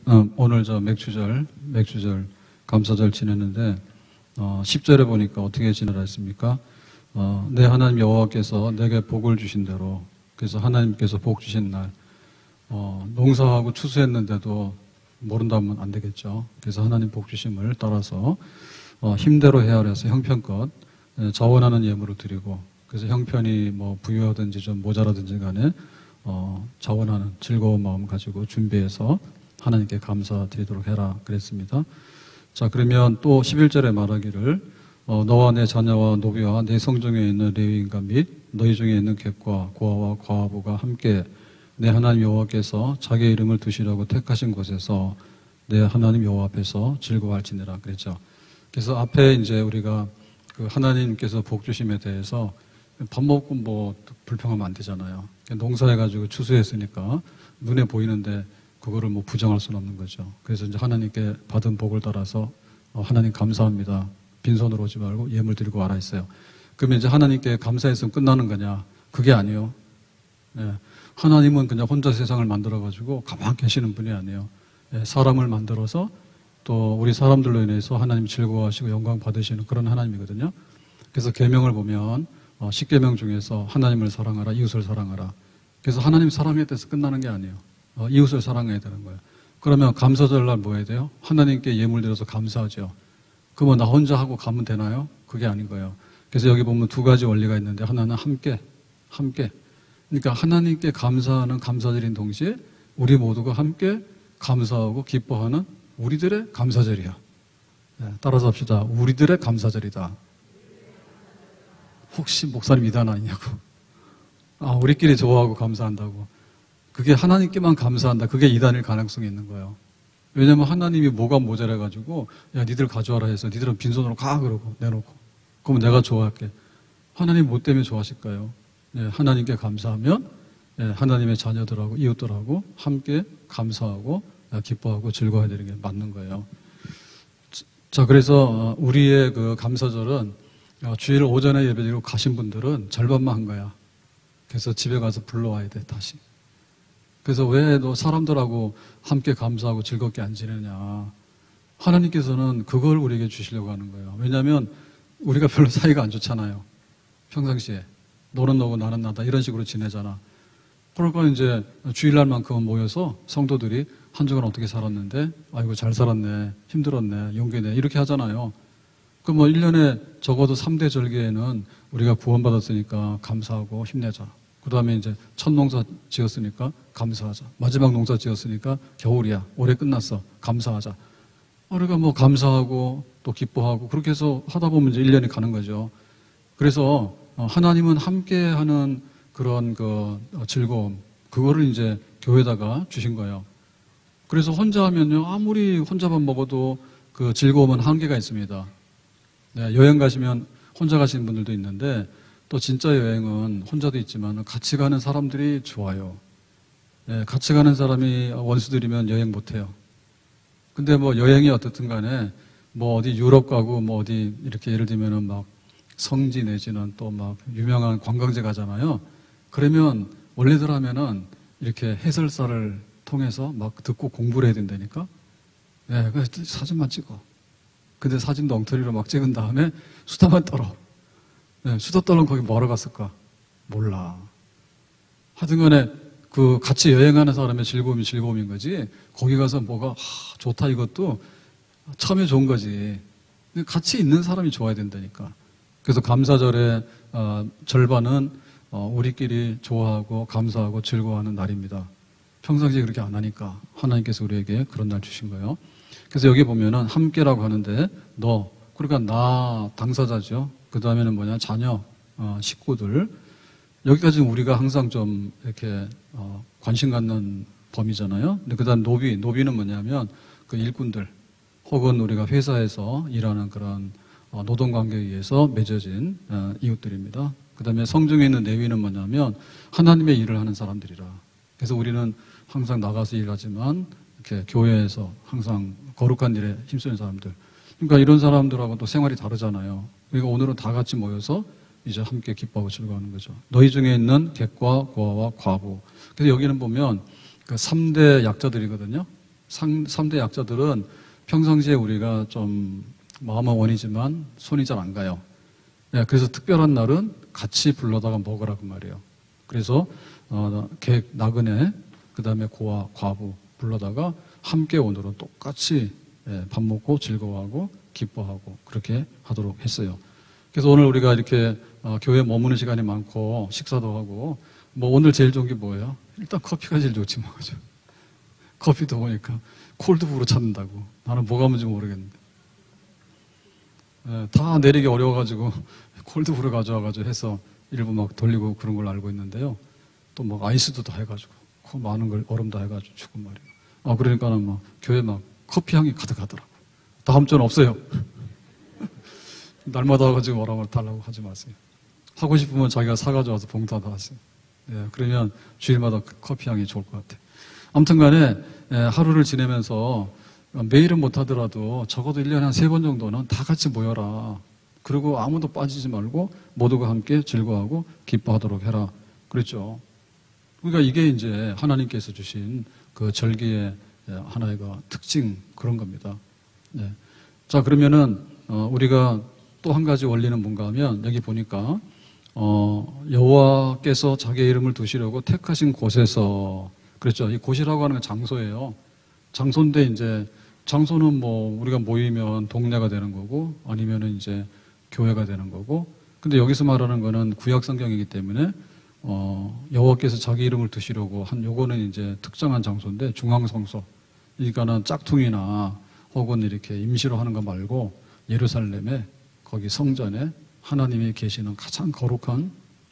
오늘 저 맥주절 감사절 지냈는데 10절에 보니까 어떻게 지내라 했습니까? 내 하나님 여호와께서 내게 복을 주신 대로, 그래서 하나님께서 복 주신 날, 농사하고 추수했는데도 모른다면 안 되겠죠. 그래서 하나님 복 주심을 따라서 힘대로 헤아려서 형편껏 자원하는 예물을 드리고, 그래서 형편이 뭐 부유하든지 좀 모자라든지 간에 자원하는 즐거운 마음 가지고 준비해서 하나님께 감사드리도록 해라 그랬습니다. 자, 그러면 또 11절에 말하기를 너와 내 자녀와 노비와 내 성중에 있는 레위인과 및 너희 중에 있는 객과 고아와 과부가 함께 내 하나님 여호와께서 자기의 이름을 두시려고 택하신 곳에서 내 하나님 여호와 앞에서 즐거워할지니라 그랬죠. 그래서 앞에 이제 우리가 그 하나님께서 복 주심에 대해서 밥 먹고 뭐 불평하면 안 되잖아요. 농사해가지고 추수했으니까 눈에 보이는데 그거를 뭐 부정할 수는 없는 거죠. 그래서 이제 하나님께 받은 복을 따라서 하나님 감사합니다. 빈손으로 오지 말고 예물 드리고 와라 했어요. 그러면 이제 하나님께 감사했으면 끝나는 거냐? 그게 아니에요. 예. 하나님은 그냥 혼자 세상을 만들어가지고 가만히 계시는 분이 아니에요. 예. 사람을 만들어서 또 우리 사람들로 인해서 하나님 즐거워하시고 영광 받으시는 그런 하나님이거든요. 그래서 계명을 보면 10계명 중에서 하나님을 사랑하라, 이웃을 사랑하라. 그래서 하나님 사랑에 대해서 끝나는 게 아니에요. 이웃을 사랑해야 되는 거예요. 그러면 감사절날 뭐 해야 돼요? 하나님께 예물 드려서 감사하죠. 그러면 나 혼자 하고 가면 되나요? 그게 아닌 거예요. 그래서 여기 보면 두 가지 원리가 있는데 하나는 함께. 그러니까 하나님께 감사하는 감사절인 동시에 우리 모두가 함께 감사하고 기뻐하는 우리들의 감사절이야. 네, 따라서 합시다. 우리들의 감사절이다. 혹시 목사님 이단 아니냐고. 우리끼리 좋아하고 감사한다고. 그게 하나님께만 감사한다. 그게 이단일 가능성이 있는 거예요. 왜냐면 하나님이 뭐가 모자라가지고 야 니들 가져와라 해서 니들은 빈손으로 가 그러고 내놓고 그러면 내가 좋아할게. 하나님 뭐 때문에 좋아하실까요? 네, 하나님께 감사하면 하나님의 자녀들하고 이웃들하고 함께 감사하고 기뻐하고 즐거워야 되는 게 맞는 거예요. 자, 그래서 우리의 그 감사절은 주일 오전에 예배드리고 가신 분들은 절반만 한 거야. 그래서 집에 가서 불러와야 돼 다시. 그래서 왜 너 사람들하고 함께 감사하고 즐겁게 안 지내냐. 하나님께서는 그걸 우리에게 주시려고 하는 거예요. 왜냐하면 우리가 별로 사이가 안 좋잖아요. 평상시에. 너는 너고 나는 나다 이런 식으로 지내잖아. 그러니까 이제 주일날만큼은 모여서 성도들이 한 주간 어떻게 살았는데 아이고 잘 살았네, 힘들었네, 용기네 이렇게 하잖아요. 그 뭐 1년에 적어도 3대 절기에는 우리가 구원받았으니까 감사하고 힘내자. 그 다음에 이제 첫 농사 지었으니까 감사하자. 마지막 농사 지었으니까 겨울이야. 올해 끝났어. 감사하자. 우리가 뭐 감사하고 또 기뻐하고 그렇게 해서 하다 보면 이제 1년이 가는 거죠. 그래서 하나님은 함께하는 그런 그 즐거움, 그거를 이제 교회에다가 주신 거예요. 그래서 혼자 하면요, 아무리 혼자만 먹어도 그 즐거움은 한계가 있습니다. 네, 여행 가시면 혼자 가시는 분들도 있는데 또 진짜 여행은 혼자도 있지만 같이 가는 사람들이 좋아요. 네, 같이 가는 사람이 원수들이면 여행 못해요. 근데 뭐 여행이 어떻든 간에 뭐 어디 유럽 가고 뭐 어디 이렇게 예를 들면은 막 성지 내지는 또 막 유명한 관광지 가잖아요. 그러면 원래들 하면은 이렇게 해설사를 통해서 막 듣고 공부를 해야 된다니까. 네, 그래서 사진만 찍어. 근데 사진도 엉터리로 막 찍은 다음에 수다만 떨어. 네, 수다 떨면 거기 뭐하러 갔을까? 몰라. 하여튼 간에 그 같이 여행하는 사람의 즐거움이 즐거움인 거지. 거기 가서 뭐가 좋다 이것도 처음에 좋은 거지. 같이 있는 사람이 좋아야 된다니까. 그래서 감사절의 절반은 우리끼리 좋아하고 감사하고 즐거워하는 날입니다. 평상시에 그렇게 안 하니까 하나님께서 우리에게 그런 날 주신 거예요. 그래서 여기 보면은 함께라고 하는데 너, 그러니까 나 당사자죠. 그 다음에는 뭐냐, 자녀, 식구들. 여기까지는 우리가 항상 좀 이렇게 관심 갖는 범위잖아요. 근데 그 다음 노비는 뭐냐면 그 일꾼들 혹은 우리가 회사에서 일하는 그런 노동관계에 의해서 맺어진 이웃들입니다. 그 다음에 성중에 있는 레위는 뭐냐면 하나님의 일을 하는 사람들이라. 그래서 우리는 항상 나가서 일하지만 이렇게 교회에서 항상 거룩한 일에 힘쓰는 사람들. 그러니까 이런 사람들하고 또 생활이 다르잖아요. 그러니까 오늘은 다 같이 모여서 이제 함께 기뻐하고 즐거워하는 거죠. 너희 중에 있는 객과 고아와 과부. 그래서 여기는 보면 그 3대 약자들이거든요. 3대 약자들은 평상시에 우리가 좀 마음은 원이지만 손이 잘 안 가요. 예, 그래서 특별한 날은 같이 불러다가 먹으라고 말이에요. 그래서 객, 나그네, 그 다음에 고아, 과부 불러다가 함께 오늘은 똑같이 밥 먹고 즐거워하고 기뻐하고 그렇게 하도록 했어요. 그래서 오늘 우리가 이렇게 교회에 머무는 시간이 많고 식사도 하고 뭐 오늘 제일 좋은 게 뭐예요? 일단 커피가 제일 좋지 뭐. 그죠? 커피도 보니까 콜드브루 찾는다고. 나는 뭐가 뭔지 모르겠는데. 다 내리기 어려워가지고 콜드브루 가져와가지고 해서 일부 막 돌리고 그런 걸 알고 있는데요. 또 막 아이스도 다 해가지고 그 많은 걸 얼음 다 해가지고 주고 말이에요. 그러니까는 막 교회 막 커피 향이 가득하더라고. 다음 주는 없어요. 날마다 와가지고 뭐라고 달라고 하지 마세요. 하고 싶으면 자기가 사가지고 와서 봉투 하나 하세요. 예, 그러면 주일마다 그 커피 향이 좋을 것 같아요. 아무튼 간에 하루를 지내면서 매일은 못하더라도 적어도 1년에 한 3번 정도는 다 같이 모여라. 그리고 아무도 빠지지 말고 모두가 함께 즐거워하고 기뻐하도록 해라. 그랬죠. 그러니까 이게 이제 하나님께서 주신 그 절기의 하나의 그 특징 그런 겁니다. 네. 자, 그러면은 우리가 또 한 가지 원리는 뭔가 하면 여기 보니까 여호와께서 자기의 이름을 두시려고 택하신 곳에서 그랬죠. 이 곳이라고 하는 건 장소예요. 장소인데 이제 장소는 뭐 우리가 모이면 동네가 되는 거고 아니면은 이제 교회가 되는 거고. 근데 여기서 말하는 거는 구약 성경이기 때문에 여호와께서 자기 이름을 두시려고 한 요거는 이제 특정한 장소인데 중앙성소. 그러니까는 짝퉁이나 혹은 이렇게 임시로 하는 거 말고 예루살렘에 거기 성전에 하나님이 계시는 가장 거룩한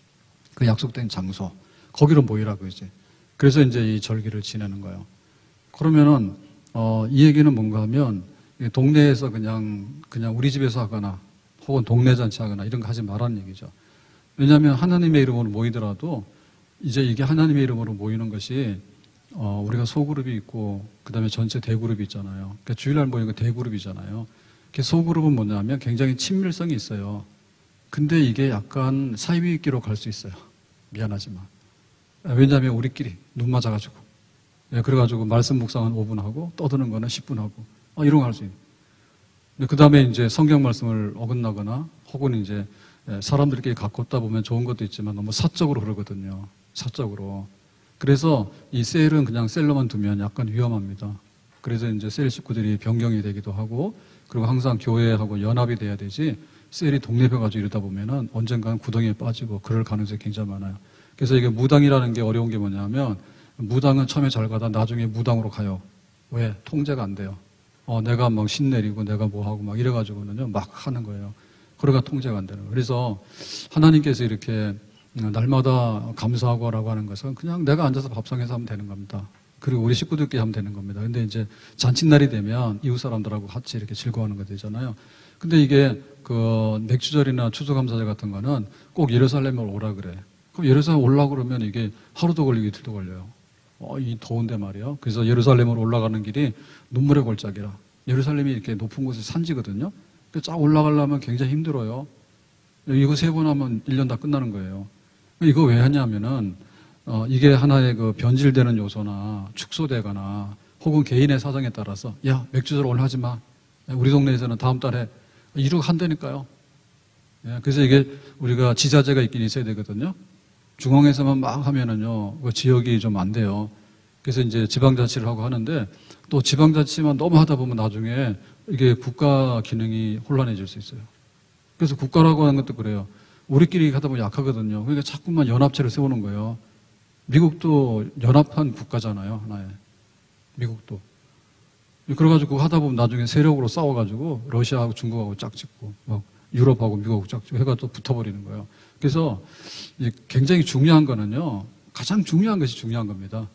그 약속된 장소. 거기로 모이라고 이제. 그래서 이제 이 절기를 지내는 거예요. 그러면은 이 얘기는 뭔가 하면 동네에서 그냥 우리 집에서 하거나 혹은 동네 잔치 하거나 이런 거 하지 말라는 얘기죠. 왜냐하면 하나님의 이름으로 모이더라도 이제 이게 하나님의 이름으로 모이는 것이 우리가 소그룹이 있고 그 다음에 전체 대그룹이 있잖아요. 그러니까 주일날 모이는 거 대그룹이잖아요. 소그룹은 뭐냐면 굉장히 친밀성이 있어요. 근데 이게 약간 사이비 있기로 갈 수 있어요. 미안하지만. 왜냐하면 우리끼리 눈 맞아가지고. 그래가지고 말씀 묵상은 5분 하고 떠드는 거는 10분 하고 이런 거 할 수 있는. 그 다음에 이제 성경 말씀을 어긋나거나 혹은 이제 사람들끼리 갖고 있다 보면 좋은 것도 있지만 너무 사적으로 그러거든요. 사적으로. 그래서 이 셀은 그냥 셀로만 두면 약간 위험합니다. 그래서 이제 셀 식구들이 변경이 되기도 하고 그리고 항상 교회하고 연합이 돼야 되지 셀이 독립해가지고 이러다 보면은 언젠가는 구덩이에 빠지고 그럴 가능성이 굉장히 많아요. 그래서 이게 무당이라는 게 어려운 게 뭐냐면 무당은 처음에 잘 가다 나중에 무당으로 가요. 왜? 통제가 안 돼요. 내가 막 신내리고 내가 뭐 하고 막 이래가지고는요 막 하는 거예요. 그러가 통제가 안 되는 거예요. 그래서 하나님께서 이렇게 날마다 감사하고 라고 하는 것은 그냥 내가 앉아서 밥상에서 하면 되는 겁니다. 그리고 우리 식구들끼리 하면 되는 겁니다. 근데 이제 잔칫날이 되면 이웃 사람들하고 같이 이렇게 즐거워하는 거 되잖아요. 근데 이게 그 맥주절이나 추수감사절 같은 거는 꼭 예루살렘을 오라 그래. 그럼 예루살렘 올라 그러면 이게 하루도 걸리고 이틀도 걸려요. 이 더운데 말이에요. 그래서 예루살렘으로 올라가는 길이 눈물의 골짜기라. 예루살렘이 이렇게 높은 곳에 산지거든요. 쫙 올라가려면 굉장히 힘들어요. 이거 3번 하면 1년 다 끝나는 거예요. 이거 왜 하냐면은 이게 하나의 그 변질되는 요소나 축소되거나 혹은 개인의 사정에 따라서 야 맥주절 오늘 하지 마. 우리 동네에서는 다음 달에 이러고 한다니까요. 그래서 이게 우리가 지자체가 있긴 있어야 되거든요. 중앙에서만 막 하면은요 그 지역이 좀 안 돼요. 그래서 이제 지방자치를 하고 하는데 또 지방자치만 너무 하다 보면 나중에 이게 국가 기능이 혼란해질 수 있어요. 그래서 국가라고 하는 것도 그래요. 우리끼리 하다 보면 약하거든요. 그러니까 자꾸만 연합체를 세우는 거예요. 미국도 연합한 국가잖아요, 하나에. 미국도. 그래가지고 하다 보면 나중에 세력으로 싸워가지고 러시아하고 중국하고 짝짓고 막 유럽하고 미국하고 짝짓고 해가지고 붙어버리는 거예요. 그래서 굉장히 중요한 거는요, 가장 중요한 것이 중요한 겁니다.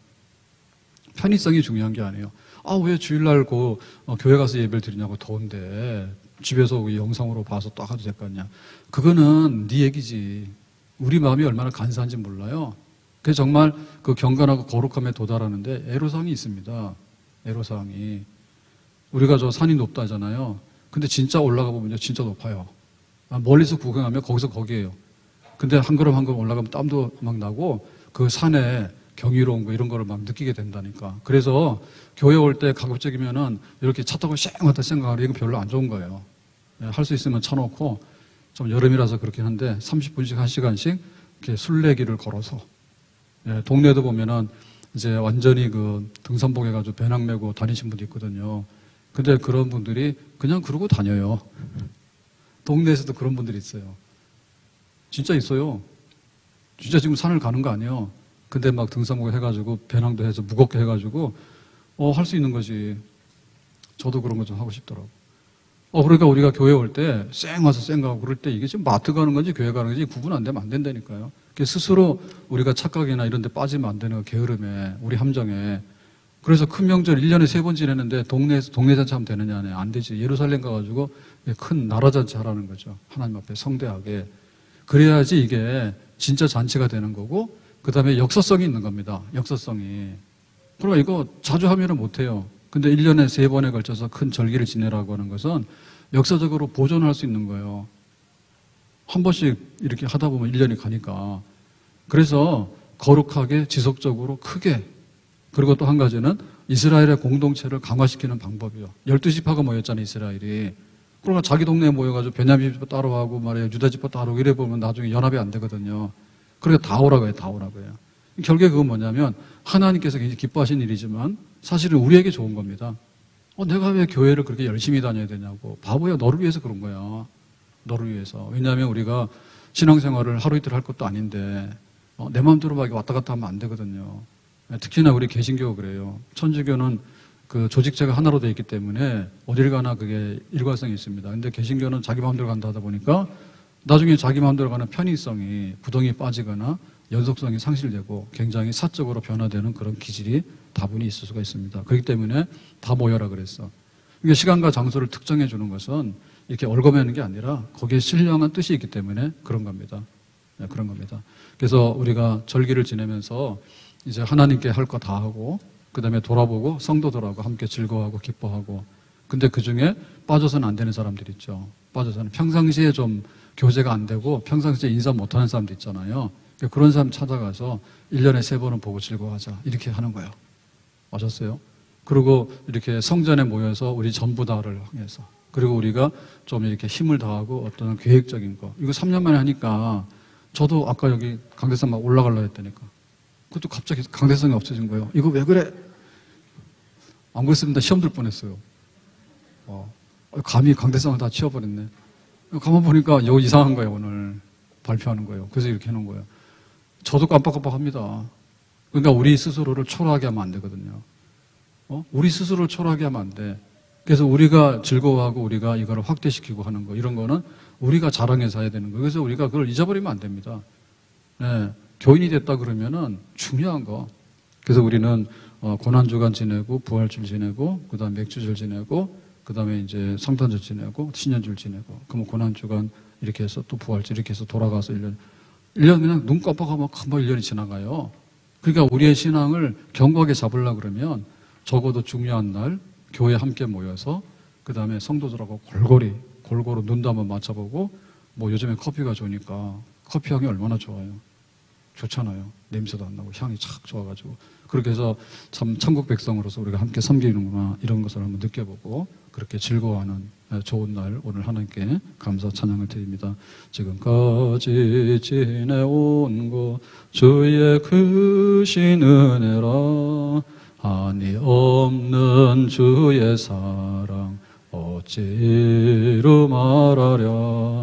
편의성이 중요한 게 아니에요. 왜 주일날 교회 가서 예배를 드리냐고 더운데 집에서 영상으로 봐서 딱 하도 될 거 아니야. 그거는 네 얘기지. 우리 마음이 얼마나 간사한지 몰라요. 그래서 정말 그 경건하고 거룩함에 도달하는데 애로사항이 있습니다. 애로사항이. 우리가 저 산이 높다잖아요. 근데 진짜 올라가 보면요, 진짜 높아요. 멀리서 구경하면 거기서 거기에요. 근데 한 걸음 한 걸음 올라가면 땀도 막 나고 그 산에 경이로운 거 이런 거를 막 느끼게 된다니까. 그래서 교회 올 때 가급적이면은 이렇게 차 타고 쌩하다 생각하는 이건 별로 안 좋은 거예요. 할 수 있으면 쳐놓고 좀 여름이라서 그렇긴 한데 30분씩 1시간씩 이렇게 순례길을 걸어서 동네도 보면은 이제 완전히 그 등산복 해가지고 배낭 메고 다니신 분도 있거든요. 근데 그런 분들이 그냥 그러고 다녀요. 동네에서도 그런 분들이 있어요. 진짜 있어요. 진짜 지금 산을 가는 거 아니에요. 근데 막 등산복 해가지고 배낭도 해서 무겁게 해가지고 할 수 있는 거지. 저도 그런 거 좀 하고 싶더라고. 그러니까 우리가 교회 올 때 쌩 와서 쌩 가고 그럴 때 이게 지금 마트 가는 건지 교회 가는 건지 구분 안 되면 안 된다니까요. 스스로 우리가 착각이나 이런 데 빠지면 안 되는 게으름에, 우리 함정에. 그래서 큰 명절 1년에 3번 지내는데 동네 잔치 하면 되느냐? 안 되지. 예루살렘 가가지고 큰 나라 잔치 하라는 거죠. 하나님 앞에 성대하게. 그래야지 이게 진짜 잔치가 되는 거고, 그 다음에 역사성이 있는 겁니다. 역사성이. 그러니까 이거 자주 하면은 못해요. 근데 1년에 3번에 걸쳐서 큰 절기를 지내라고 하는 것은 역사적으로 보존할 수 있는 거예요. 한 번씩 이렇게 하다 보면 1년이 가니까. 그래서 거룩하게 지속적으로 크게, 그리고 또 한 가지는 이스라엘의 공동체를 강화시키는 방법이요. 12지파가 모였잖아요, 이스라엘이. 그러니까 자기 동네에 모여가지고 베냐민 지파 따로 하고 말이에요. 유다 지파 따로 이래 보면 나중에 연합이 안 되거든요. 그러니까 다 오라고 해요, 다 오라고 해요. 결국에 그건 뭐냐면 하나님께서 굉장히 기뻐하신 일이지만 사실은 우리에게 좋은 겁니다. 내가 왜 교회를 그렇게 열심히 다녀야 되냐고. 바보야, 너를 위해서 그런 거야. 너를 위해서. 왜냐하면 우리가 신앙생활을 하루 이틀 할 것도 아닌데 내 마음대로 막 왔다 갔다 하면 안 되거든요. 특히나 우리 개신교가 그래요. 천주교는 그 조직체가 하나로 되어 있기 때문에 어딜 가나 그게 일관성이 있습니다. 근데 개신교는 자기 마음대로 간다 하다 보니까 나중에 자기 마음대로 가는 편의성이 부동이 빠지거나 연속성이 상실되고 굉장히 사적으로 변화되는 그런 기질이 다분히 있을 수가 있습니다. 그렇기 때문에 다 모여라 그랬어. 그러니까 시간과 장소를 특정해 주는 것은 이렇게 얽어매는 게 아니라 거기에 신령한 뜻이 있기 때문에 그런 겁니다. 그런 겁니다. 그래서 우리가 절기를 지내면서 이제 하나님께 할 거 다 하고 그 다음에 돌아보고 성도들하고 함께 즐거워하고 기뻐하고, 근데 그 중에 빠져서는 안 되는 사람들 있죠. 빠져서는 평상시에 좀 교제가 안 되고 평상시에 인사 못하는 사람도 있잖아요. 그런 사람 찾아가서 1년에 3번은 보고 즐거워하자 이렇게 하는 거예요. 맞았어요? 그리고 이렇게 성전에 모여서 우리 전부 다를 향해서, 그리고 우리가 좀 이렇게 힘을 다하고 어떤 계획적인 거, 이거 3년 만에 하니까 저도 아까 여기 강대상 막 올라가려고 했다니까 그것도 갑자기 강대성이 없어진 거예요. 이거 왜 그래? 안 그랬으면 시험 들 뻔했어요. 감히 강대성을 다 치워버렸네. 가만 보니까 이거 이상한 거예요. 오늘 발표하는 거예요. 그래서 이렇게 해놓은 거예요. 저도 깜빡깜빡합니다. 그러니까 우리 스스로를 초라하게 하면 안 되거든요. 우리 스스로를 초라하게 하면 안 돼. 그래서 우리가 즐거워하고 우리가 이거를 확대시키고 하는 거, 이런 거는 우리가 자랑해서 해야 되는 거예요. 그래서 우리가 그걸 잊어버리면 안 됩니다. 네. 교인이 됐다 그러면은 중요한 거. 그래서 우리는 고난주간 지내고 부활절 지내고 그다음 맥주절 지내고 그다음에 이제 성탄절 지내고 신년절 지내고, 그러면 고난주간 이렇게 해서 또 부활절 이렇게 해서 돌아가서 1년 그냥 눈 깜빡하면 금방 1년이 지나가요. 그러니까 우리의 신앙을 견고하게 잡으려고 그러면 적어도 중요한 날 교회에 함께 모여서 그다음에 성도들하고 골고루 눈도 한번 맞춰보고, 뭐 요즘에 커피가 좋으니까 커피 향이 얼마나 좋아요. 좋잖아요. 냄새도 안 나고 향이 착 좋아가지고. 그렇게 해서 참 천국 백성으로서 우리가 함께 섬기는구나, 이런 것을 한번 느껴보고 그렇게 즐거워하는 좋은 날, 오늘 하나님께 감사 찬양을 드립니다. 지금까지 지내온 것 주의 크신 은혜라, 한이 없는 주의 사랑 어찌로 말하랴.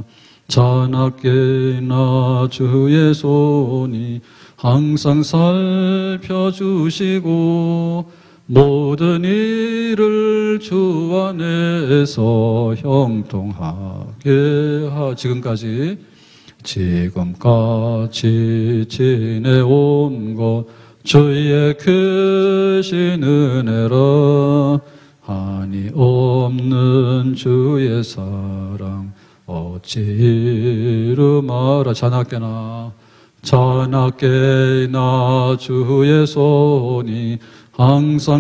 자나깨나 주의 손이 항상 살펴주시고 모든 일을 주 안에서 형통하게 지금까지 지내온 것 주의 크신 은혜라, 한이 없는 주의 사랑 어찌로 말하. 자나깨나 주의 손이 항상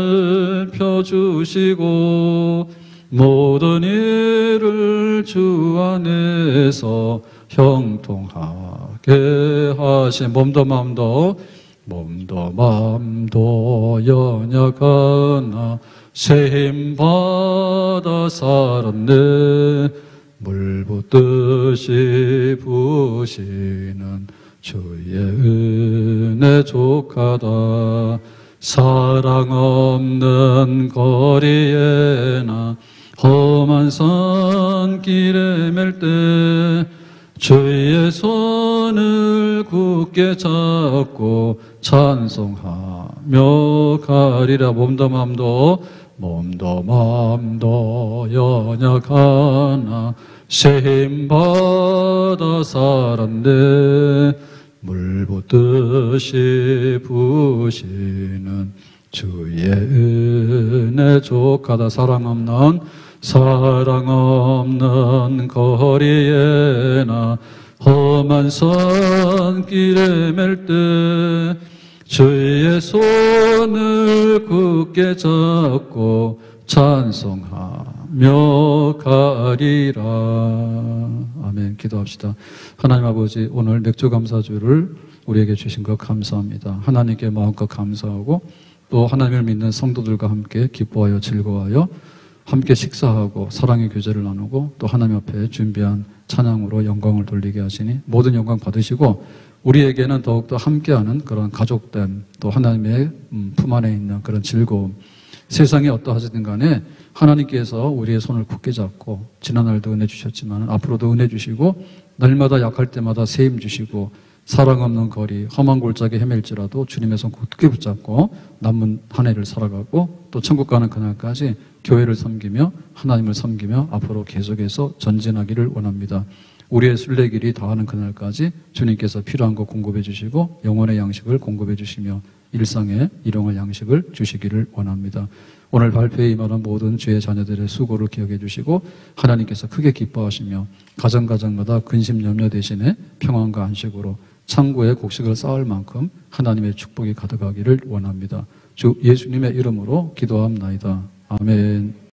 살펴주시고 모든 일을 주 안에서 형통하게 하신, 몸도 마음도 몸도 마음도 연약하나 새 힘 받아 살았네. 물 붓듯이 부으시는 주의 은혜 족하다. 사랑 없는 거리에나 험한 산길에 맬 때 주의 손을 굳게 잡고 찬송하며 가리라. 몸도 마음도 연약하나 새 힘 받아 살았네. 물 붓듯이 부으시는 주의 은혜 족하다. 사랑 없는 거리에나 험한 산길에 맬 때 주의 손을 굳게 잡고 찬송하며 가리라. 아멘. 기도합시다. 하나님 아버지, 오늘 맥주 감사주를 우리에게 주신 것 감사합니다. 하나님께 마음껏 감사하고 또 하나님을 믿는 성도들과 함께 기뻐하여 즐거워하여 함께 식사하고 사랑의 교제를 나누고 또 하나님 앞에 준비한 찬양으로 영광을 돌리게 하시니 모든 영광 받으시고 우리에게는 더욱더 함께하는 그런 가족됨, 또 하나님의 품 안에 있는 그런 즐거움, 세상에 어떠하시든 간에 하나님께서 우리의 손을 굳게 잡고 지난날도 은혜 주셨지만 앞으로도 은혜 주시고 날마다 약할 때마다 새 힘 주시고 사랑 없는 거리 험한 골짜기 헤맬지라도 주님의 손 굳게 붙잡고 남은 한 해를 살아가고 또 천국 가는 그날까지 교회를 섬기며 하나님을 섬기며 앞으로 계속해서 전진하기를 원합니다. 우리의 순례길이 다하는 그날까지 주님께서 필요한 것 공급해 주시고 영혼의 양식을 공급해 주시며 일상의 일용할 양식을 주시기를 원합니다. 오늘 발표에 임하는 모든 주의 자녀들의 수고를 기억해 주시고 하나님께서 크게 기뻐하시며 가정마다 근심 염려 대신에 평안과 안식으로 창고에 곡식을 쌓을 만큼 하나님의 축복이 가득하기를 원합니다. 주 예수님의 이름으로 기도합나이다. 아멘.